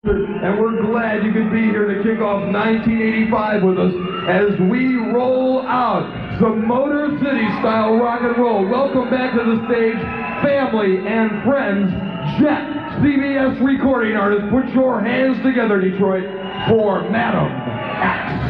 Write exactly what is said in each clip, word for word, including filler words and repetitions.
And we're glad you could be here to kick off nineteen eighty-five with us as we roll out some Motor City style rock and roll. Welcome back to the stage, family and friends, Jet, C B S recording artist. Put your hands together, Detroit, for Madam X.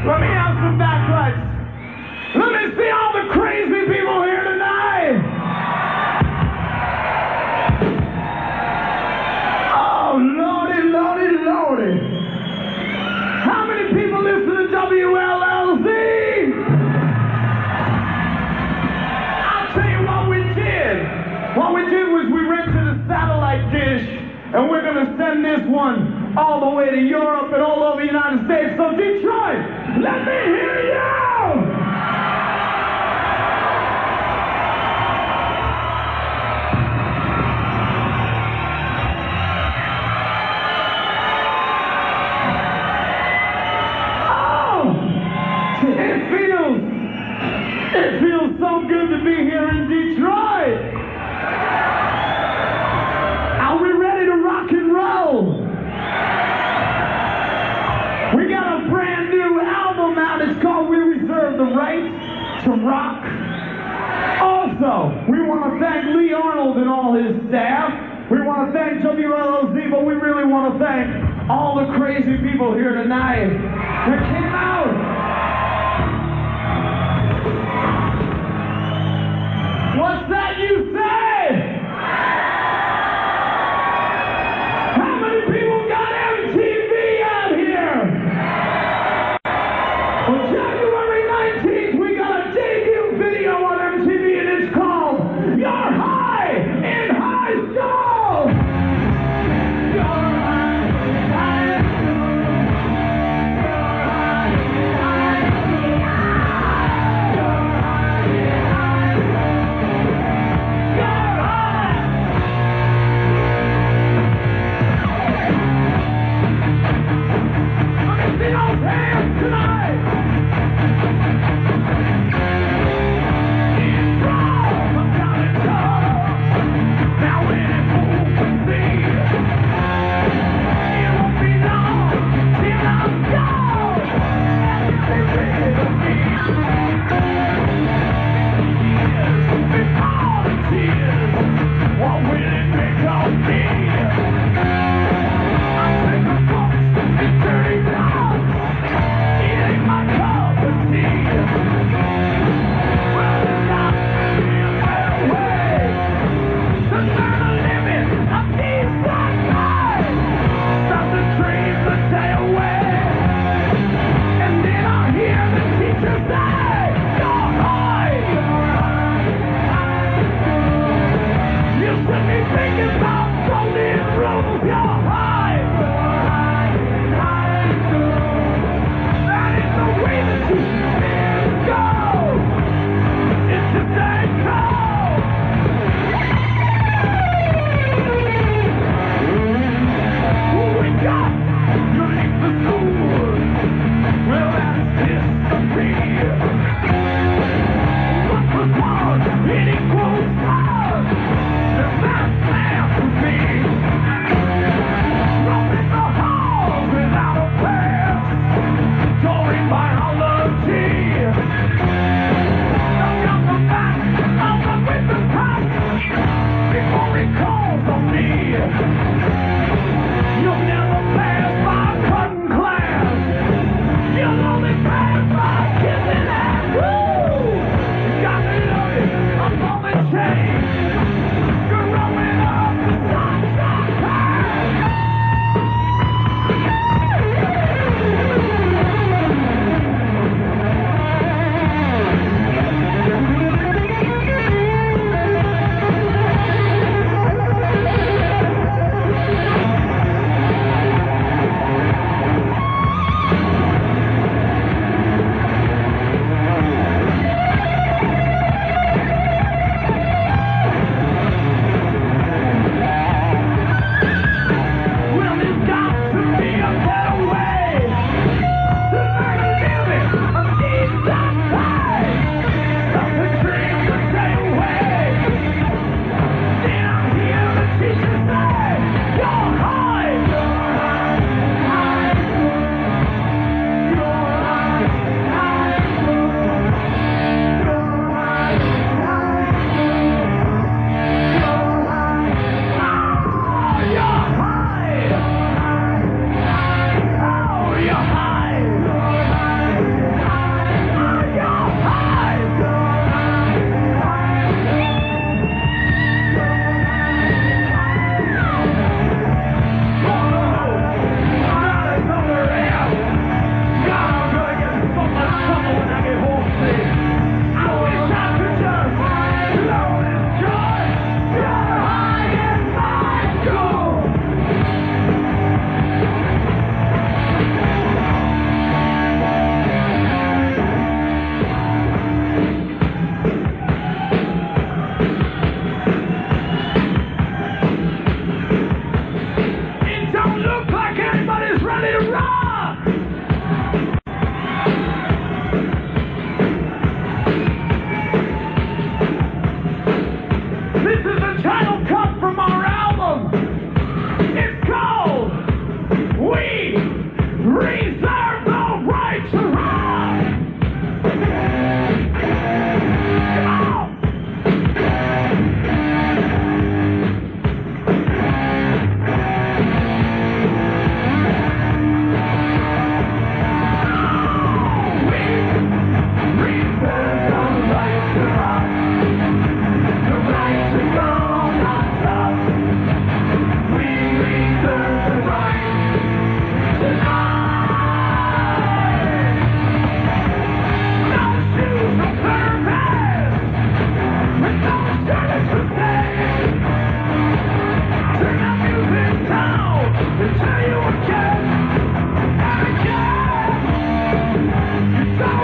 Let me have some backlights. Let me see all the crazy people here tonight. Oh, lordy, lordy, lordy. How many people listen to W L L Z? I'll tell you what we did. What we did was we rented a satellite dish, and we're going to send this one all the way to Europe and all over the United States. So Detroit, let me hear you! It feels, it feels so good to be here in Detroit. Are we ready to rock and roll? We got a brand new album out. It's called We Reserve the Right to Rock. Also, we want to thank Lee Arnold and all his staff. We want to thank W L L Z, but we really want to thank all the crazy people here tonight that came out. What's that you say? How many people got M T V out here? On January nineteenth, we got a debut video on M T V, and it's called You're High in High School. You're high in high school. You're high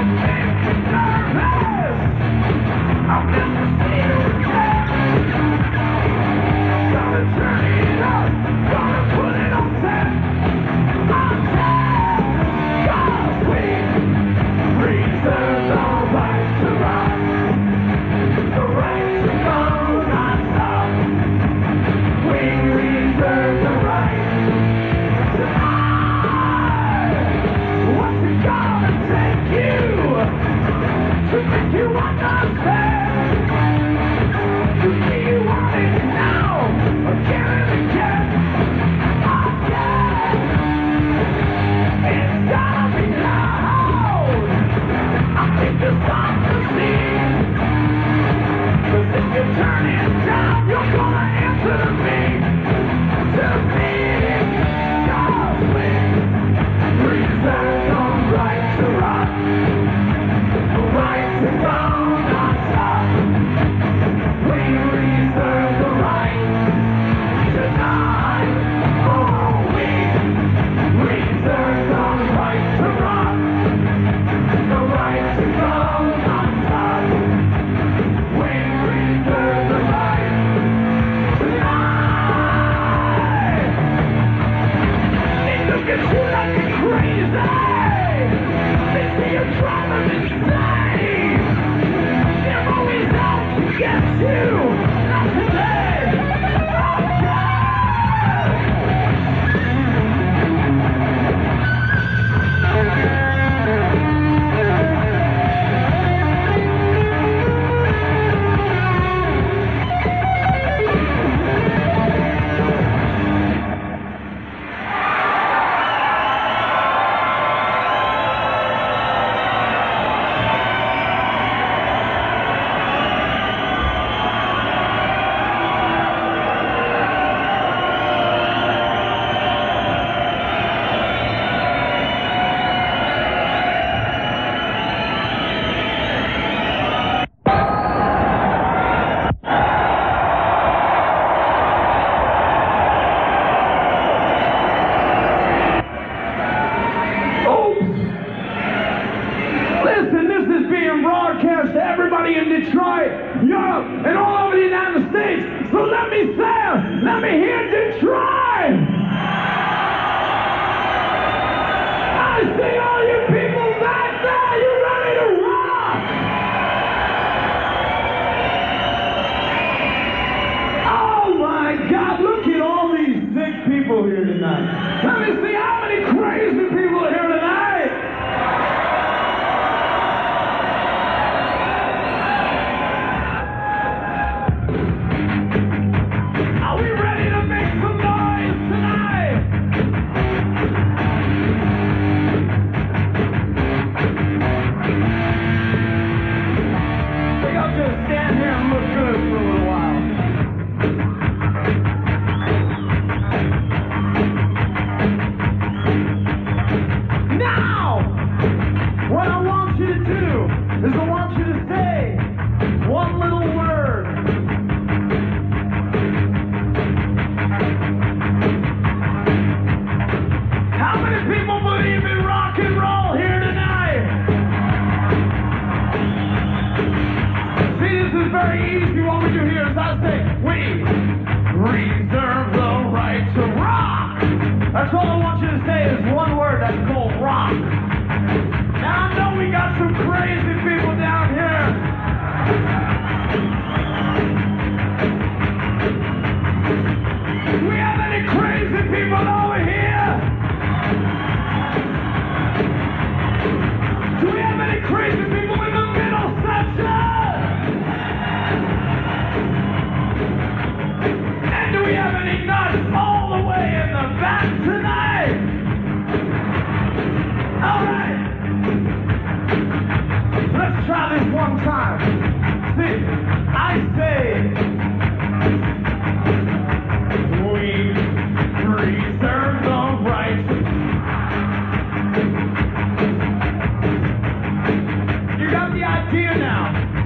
Here now.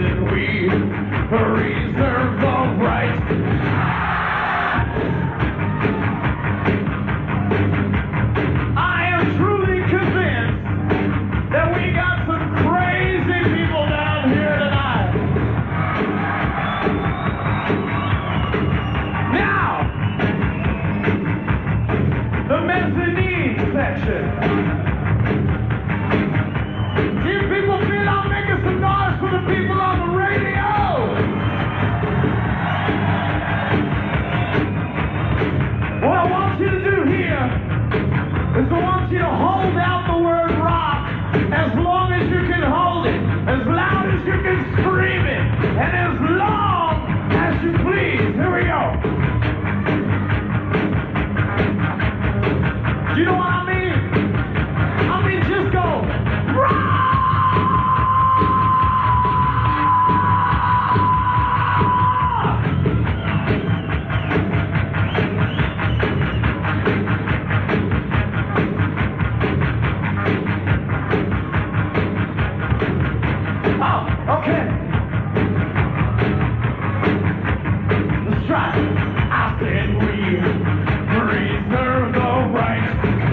and we reserve the right. I am truly convinced that we got some crazy people down here tonight. Now, the mezzanine section. You people feel I'm making some noise for the people on the radio. What I want you to do here is I want you to hold out the word rock as long as you can hold it, as loud as you can scream it, and as long as you please. Here we go. You know what I mean? I mean, just go, rock! Oh, okay. Let's try it. I said we reserve the right.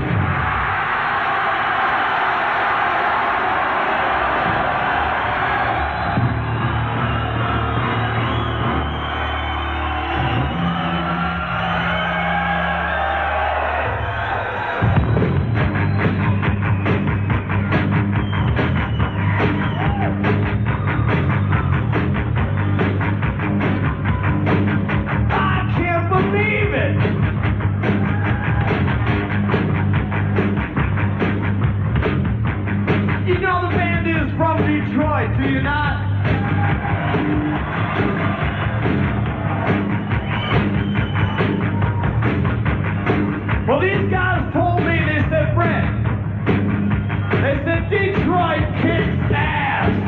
I can't believe it! You know the band is from Detroit, do you not? Well, these guys told me, they said, Brett, they said Detroit kicks ass.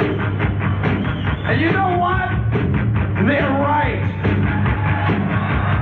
And you know what? They're right.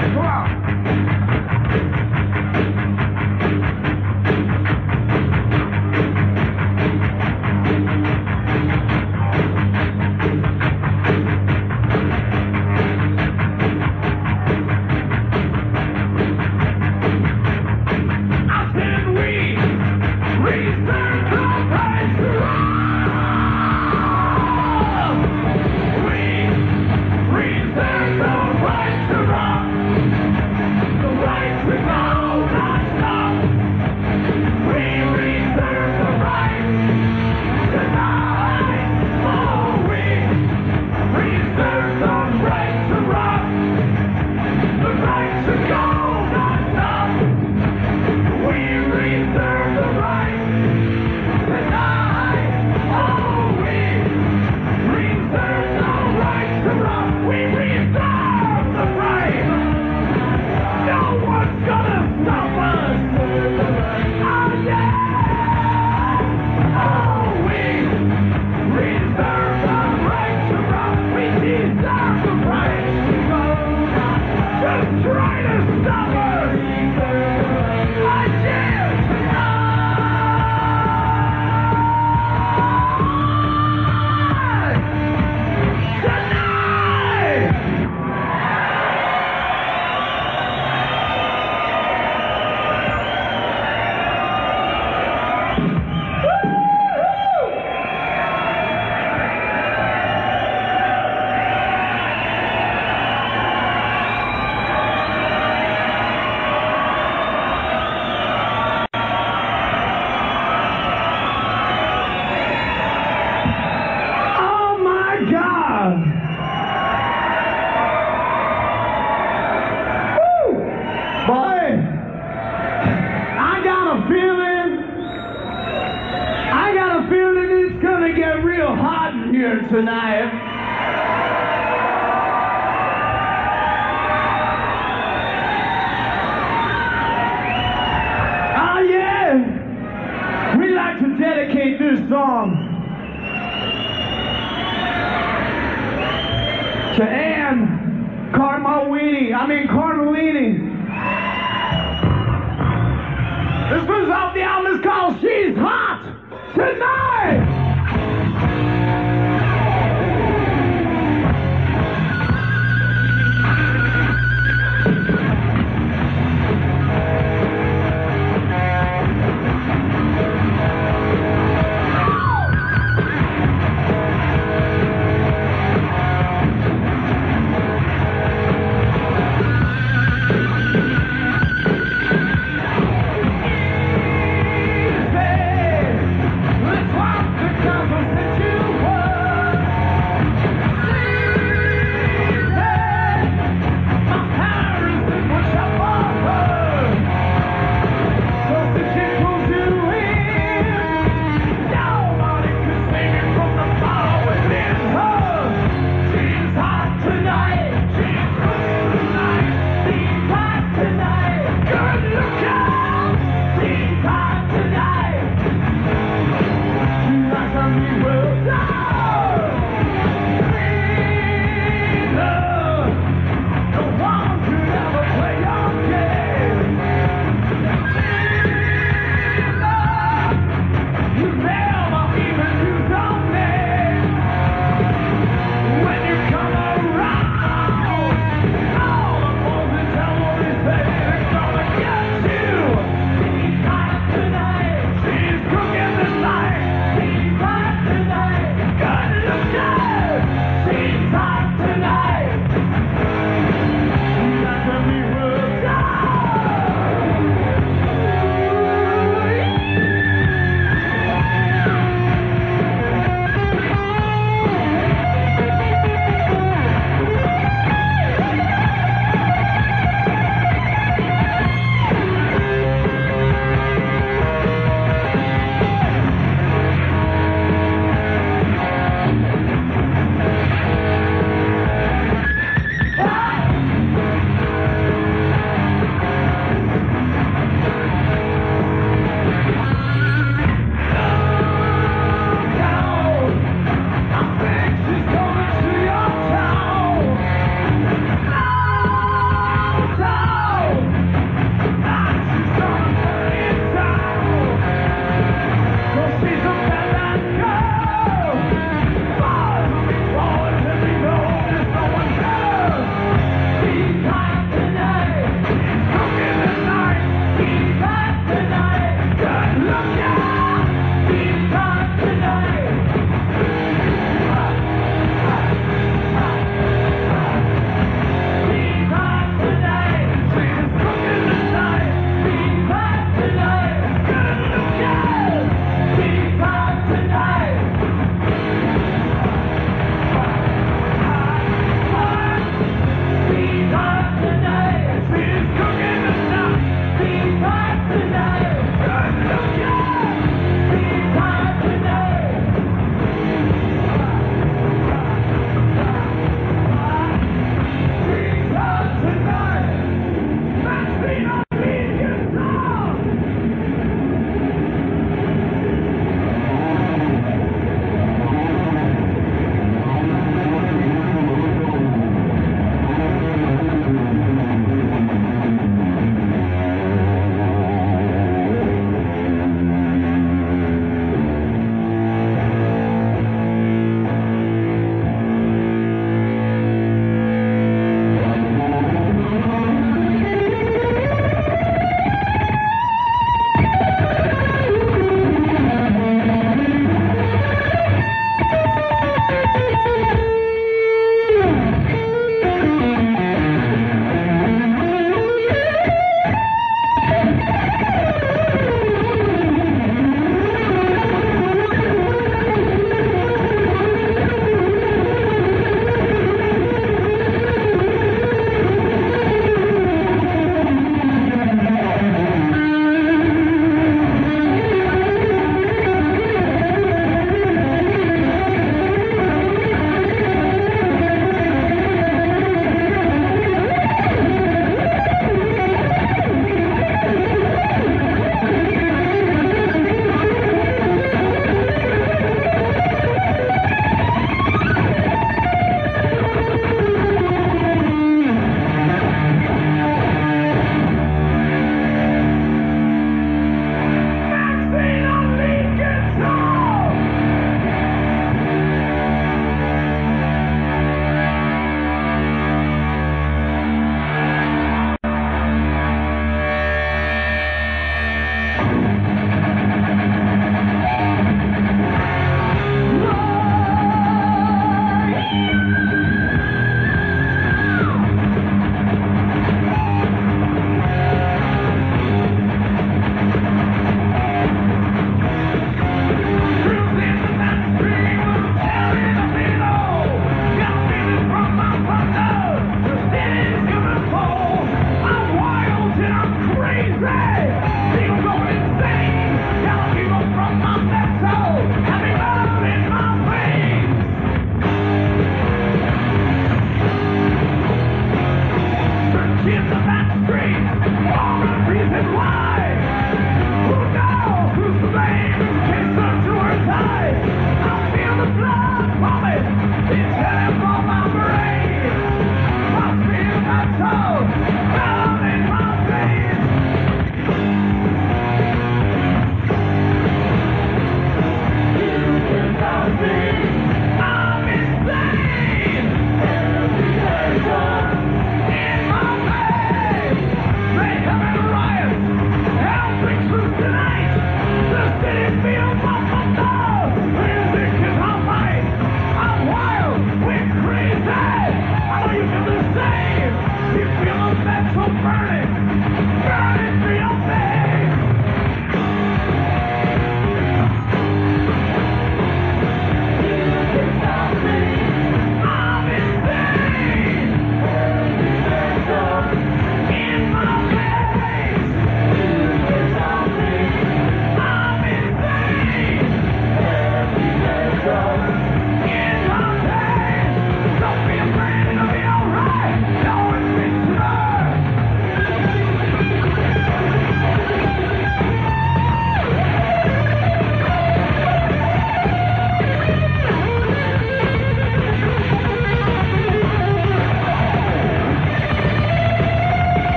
right, come on. Tonight. Oh yeah, we like to dedicate this song to Ann Carmelini. I mean Carmelini. This was off the album. It's called "She's Hot Tonight."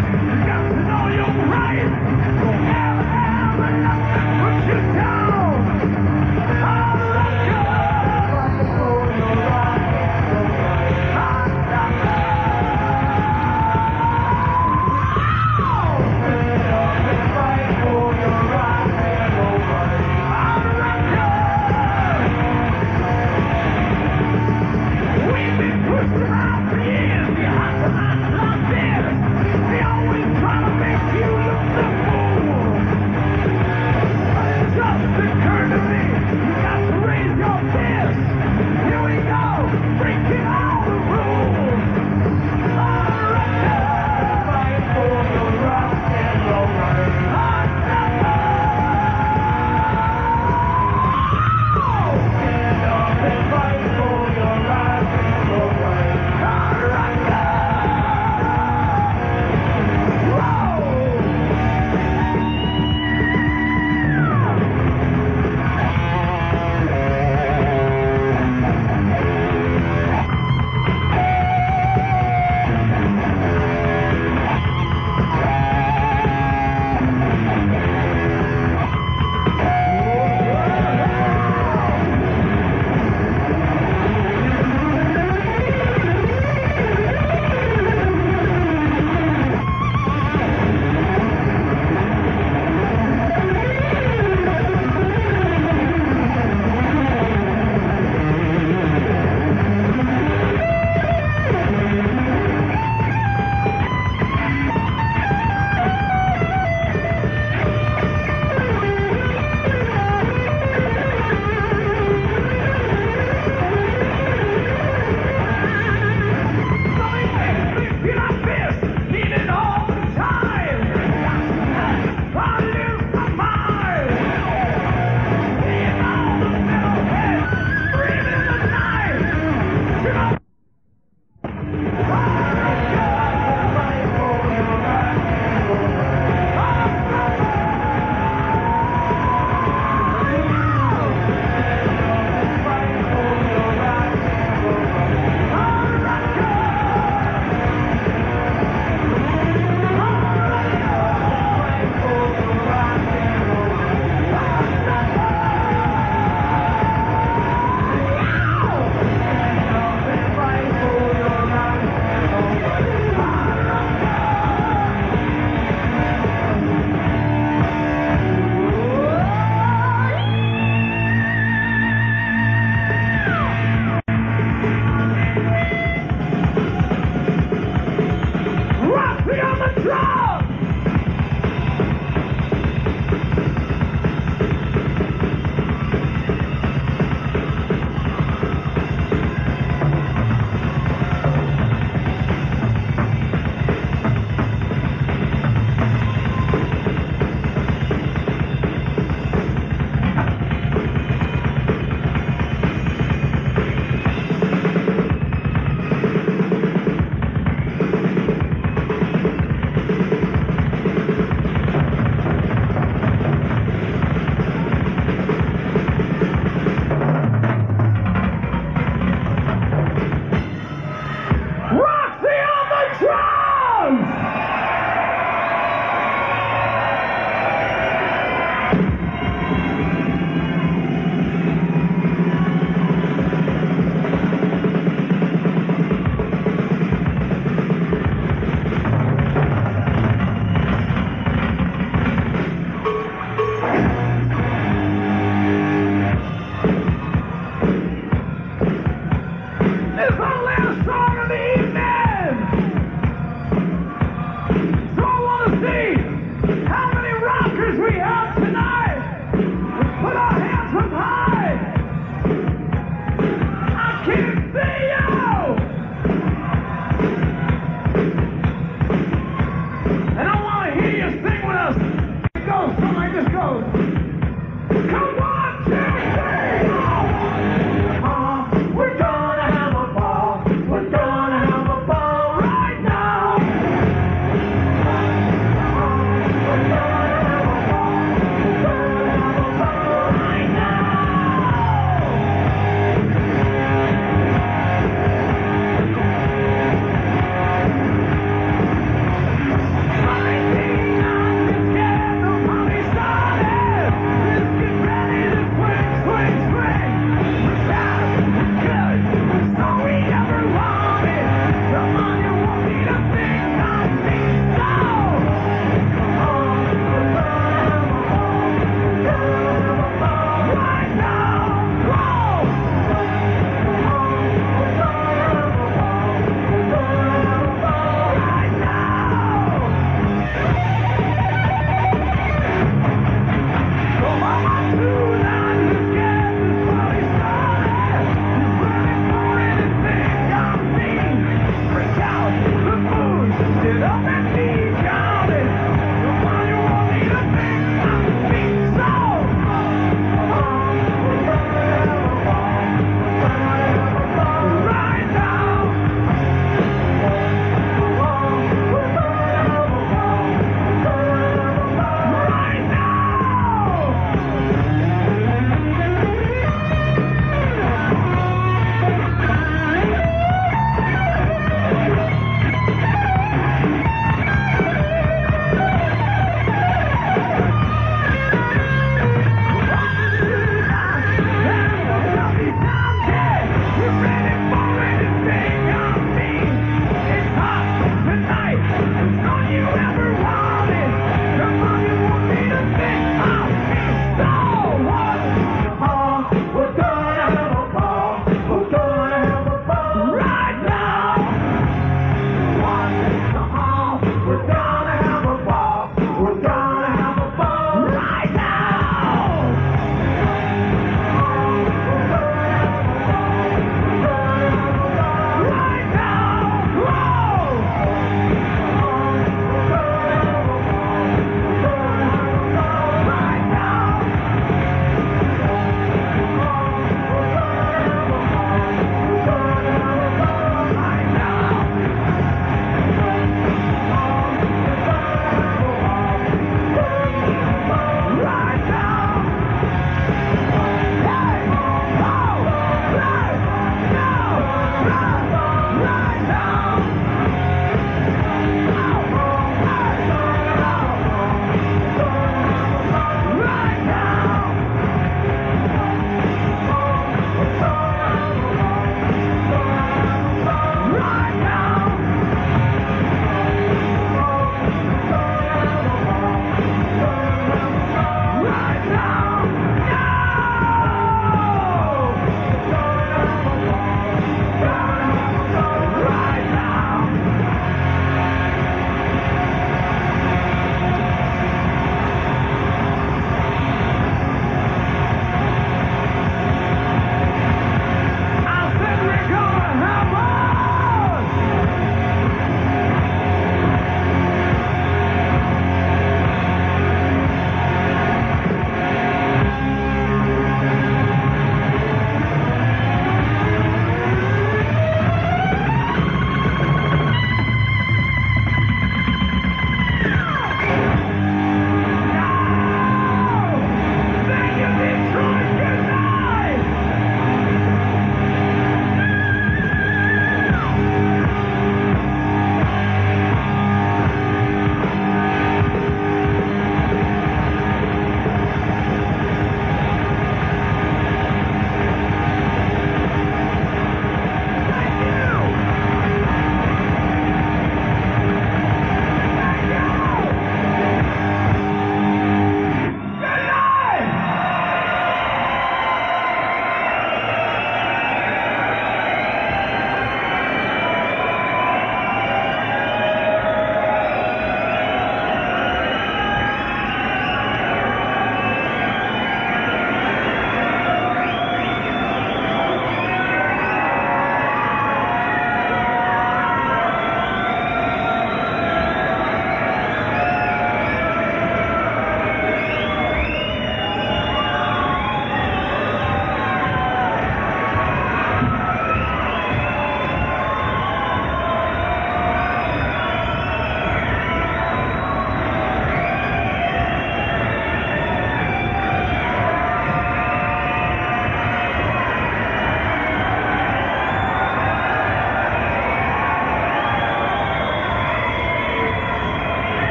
We've been pushed around for years. The hot times like this, they always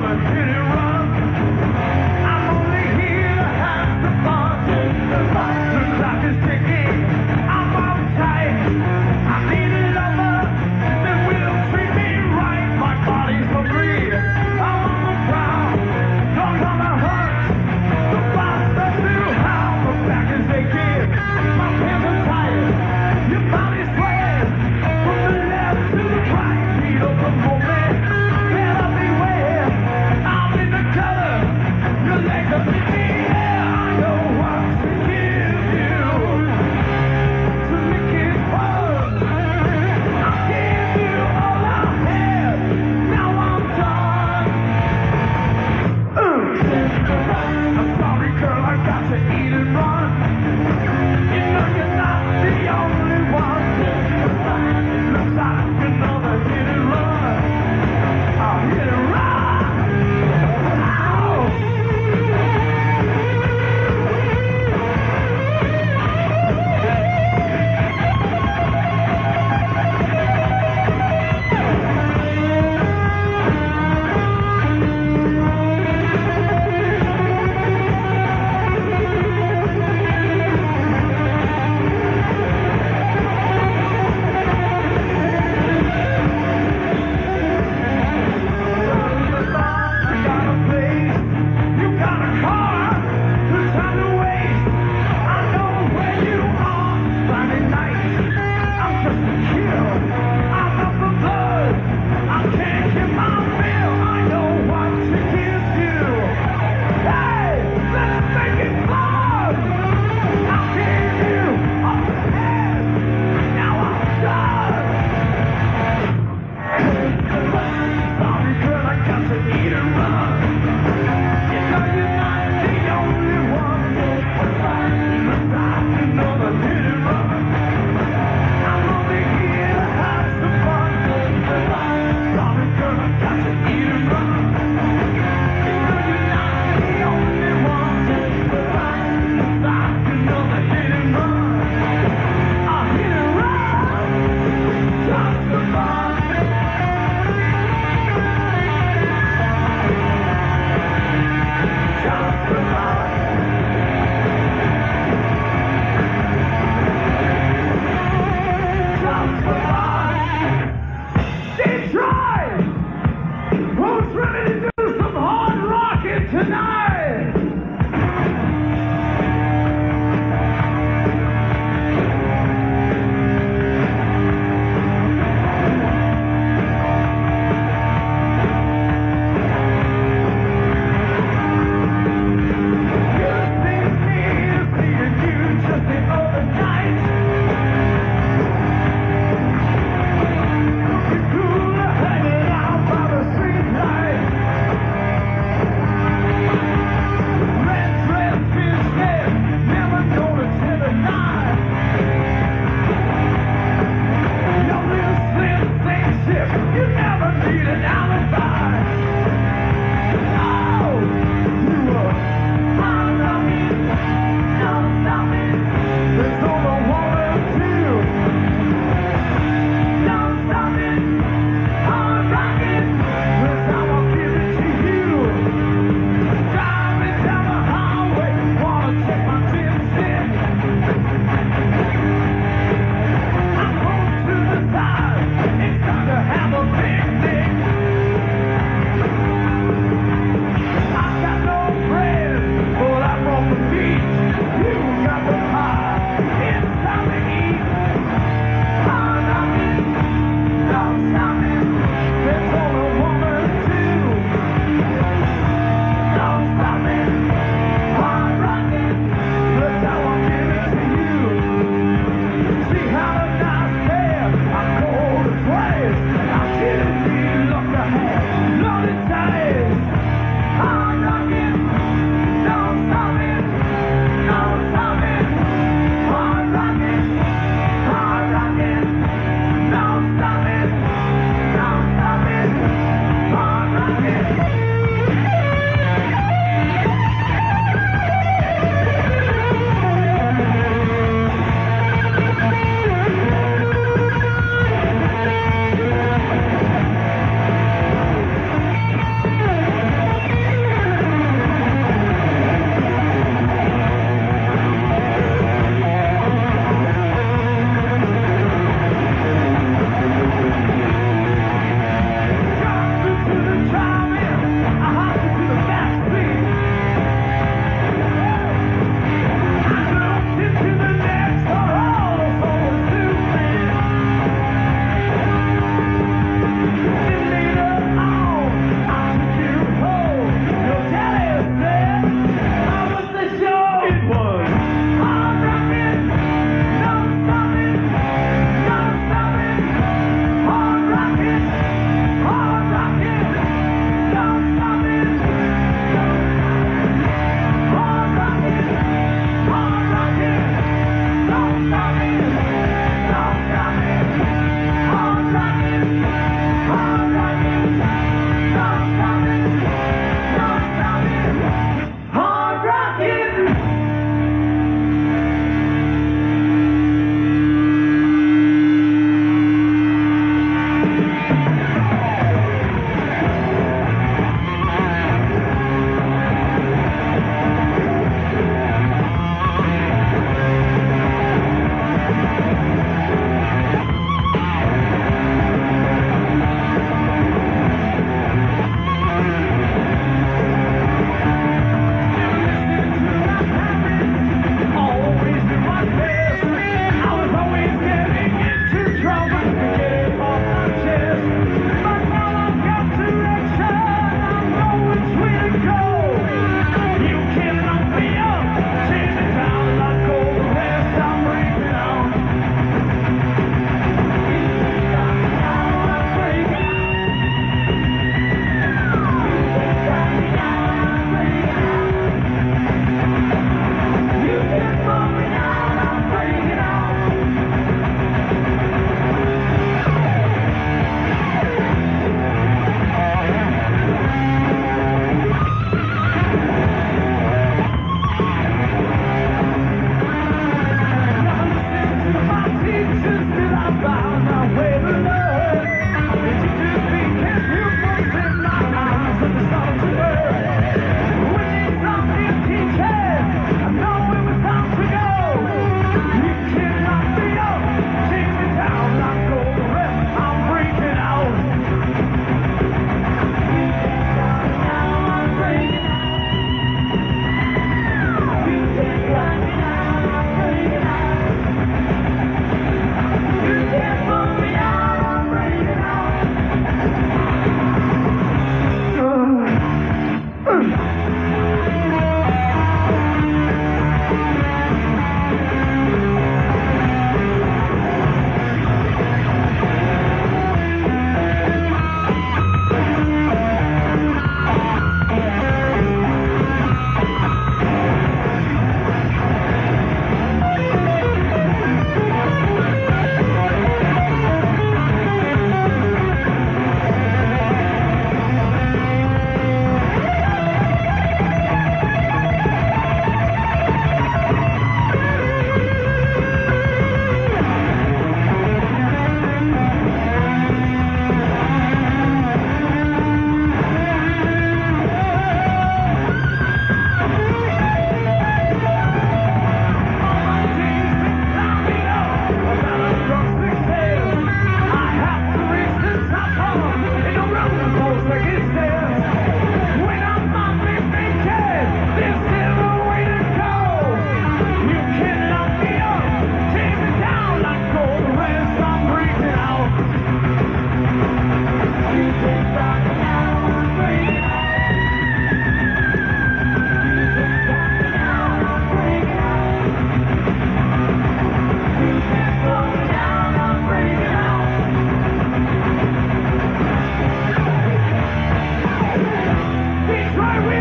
Better beware, I'll be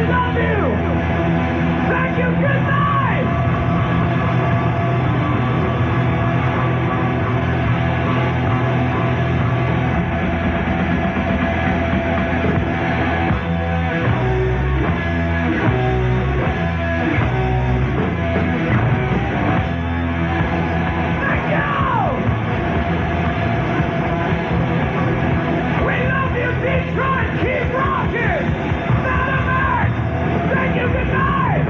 love you. Thank you. Good night. Thank you. We love you, Detroit. Keep rocking. Madam X. Thank you. Good night.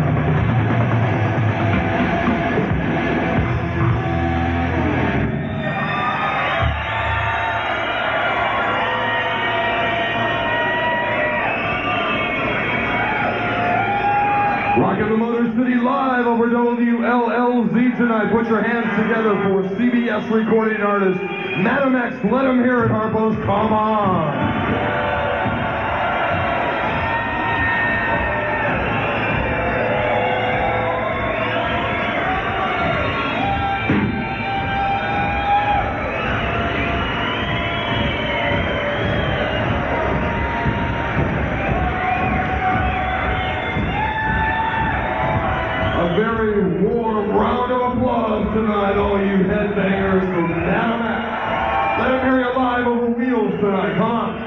Rockin' the Motor City live over W L L Z tonight. Put your hands together for C B S recording artist Madam X. Let them hear it, Harpo's. Come on. A very warm round of applause tonight, all you headbangers from Madam X. Let them hear you live over wheels tonight. Come on.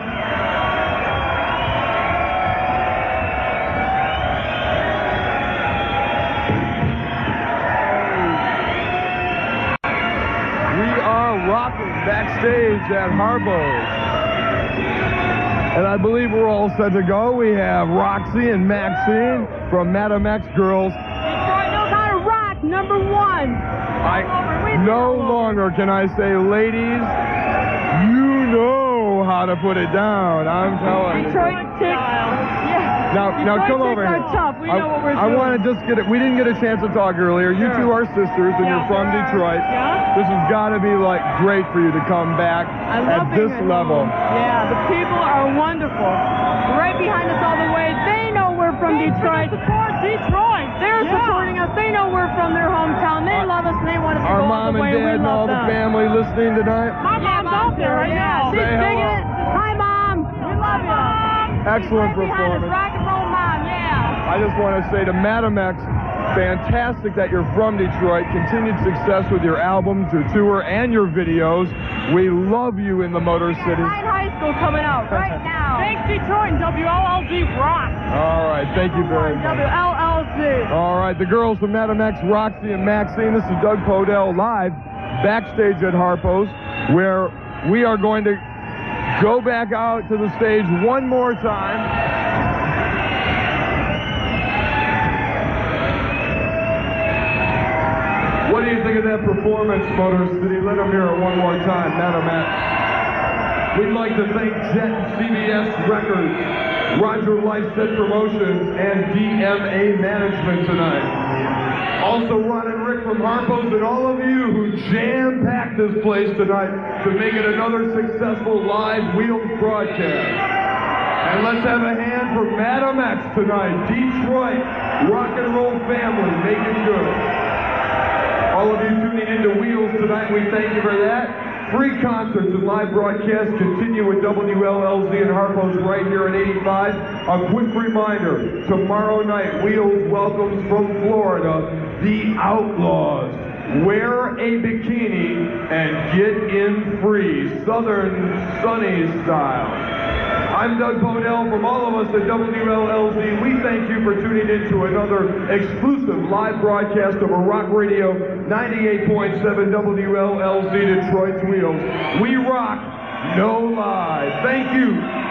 We are rocking backstage at Harpo's. And I believe we're all set to go. We have Roxy and Maxine from Madam X Girls. Detroit knows how to rock, number one. I no longer can I say, ladies, you know how to put it down. I'm telling you. Detroit chicks. Yeah. Now, now Detroit come over chicks here. are tough. We I, know what we're I doing. want to just get it. We didn't get a chance to talk earlier. You Sure. two are sisters, and Yeah. you're from Sure. Detroit. Yeah. This has got to be like great for you to come back I love at being this at level. home. Yeah, the people are wonderful. Right behind us all the way. They know we're from Detroit. Support Detroit. They're Yeah. supporting us. They know we're from their hometown. They Our- love us and they want us to Our go all mom the and way. dad We and all love the them. family listening tonight. My Yeah, mom's out there right yeah. now. She's Say digging hello. it. Hi, Mom. We love you. Excellent She's right behind us. performance. Rock and roll, Mom. Yeah. I just want to say to Madam X, fantastic that you're from Detroit. Continued success with your albums, your tour, and your videos. We love you in the Motor City. Ryan High School coming out right now. Thanks, Detroit, and W L L Z rock. All right, thank you very much. W L L Z. All right, the girls from Madam X, Roxy and Maxine. This is Doug Podell live backstage at Harpo's, where we are going to go back out to the stage one more time. What do you think of that performance, Motor City? Let them hear it one more time, Madam X. We'd like to thank Jet C B S Records, Roger Lifeset Promotions, and D M A Management tonight. Also, Ron and Rick from Harpo's and all of you who jam-packed this place tonight to make it another successful live Wheels broadcast. And let's have a hand for Madam X tonight. Detroit, rock and roll family, making good. All of you tuning into Wheels tonight, we thank you for that. Free concerts and live broadcasts continue at W L L Z and Harpo's right here in eighty-five. A quick reminder, tomorrow night, Wheels welcomes from Florida, the Outlaws. Wear a bikini and get in free, Southern sunny style. I'm Doug Podell. From all of us at W L L Z, we thank you for tuning in to another exclusive live broadcast of a Rock Radio ninety-eight point seven W L L Z Detroit's Wheels. We rock, no lie. Thank you.